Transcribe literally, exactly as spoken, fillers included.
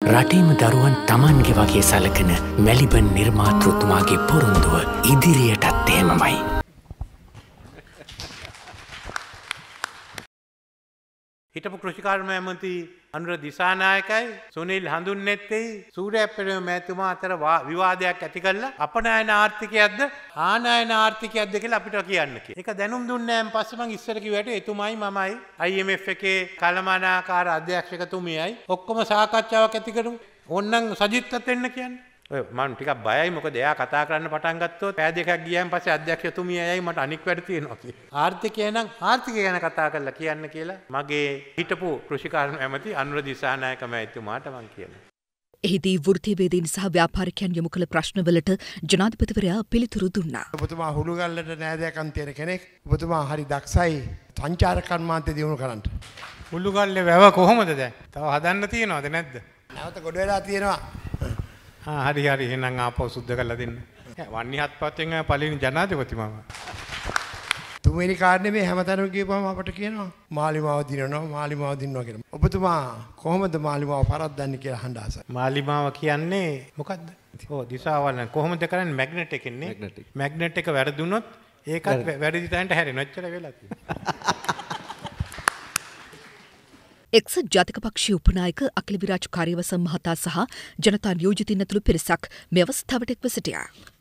රටේම දරුවන් Tamanගේ වගේ සලකන මෙලිබන් නිර්මාතෘතුමාගේ පොරොන්දුව ඉදිරියටත් එහෙමමයි. හිටපු කෘෂිකාර්ම ඇමති අනුර දිසානායකයි සුනිල් හඳුන්නැත්තේ සූර්යප්පරේ මෑතුමා අතර විවාදයක් ඇති කළා අපනයන ආර්ථිකයක්ද ආනයන ආර්ථිකයක්ද කියලා අපිට කියන්න කියලා. ඒක දැනුම් දුන්නාන් පස්සේ මම ඉස්සර කිව්වට එතුමයි මමයි I M F එකේ කළමනාකාර අධ්‍යක්ෂකතුමියයි ඔක්කොම සාකච්ඡාවක් ඇති කරමු. ඕන්නම් සජිත්තත් එන්න කියන්නේ. ඔය මම ටිකක් බයයි මොකද එයා කතා කරන්න පටන් ගත්තොත් පෑ දෙකක් ගියාන් පස්සේ අධ්‍යක්ෂතුමියයි මට අනික් වැඩ තියෙනවා කියලා. ආර්ථිකය නම් ආර්ථිකය ගැන කතා කරලා කියන්න කියලා මගේ හිටපු කෘෂිකාර්ම ඇමති අනුර දිසානායක මෑතුමාට මම කියනවා. එහිදී වෘත්තීයවේදීන් සහ ව්‍යාපාරිකයන් යොමු කළ ප්‍රශ්නවලට ජනාධිපතිවරයා පිළිතුරු දුන්නා. ඔබතුමා හුළුගල්ලට නෑදෑකම් තියෙන කෙනෙක්. ඔබතුමා හරි දක්ෂයි සංචාරක කර්මාන්තය දියුණු කරන්න. හුළුගල්ලේ වැව කොහොමද දැන්? තව හදන්න තියෙනවද නැද්ද? නැවත ගොඩ වෙලා තියෙනවා. ආ හරි හරි එහෙනම් ආපහු සුද්ධ කරලා දෙන්න. වන්නිහත් පත්යෙන් පළවෙනි ජනාධිපතිතුමා. තුන්වෙනි කාරණේ මේ හැමතැනම ගියපුවම අපට කියනවා මාලිමාව දිනනවා මාලිමාව දිනනවා කියලා. ඔබතුමා කොහොමද මාලිමාව පරද්දන්නේ කියලා අහන්න ආසයි. මාලිමාව කියන්නේ මොකද්ද? ඔව් දිශාවල කොහොමද කරන්නේ මැග්නට් එකෙන්නේ. මැග්නට් එක වැරදුනොත් ඒකත් වැරදි තැනට හැරෙනවා. එච්චර වෙලා තියෙනවා. එක්සත් ජාතික පක්ෂයේ උපනායක අකිල විරාජ් කාර්යවසම් මහතා සහ ජනතා නියෝජිතින් ඇතුළු පිරිසක් මේ අවස්ථාවට එක්ව සිටියා.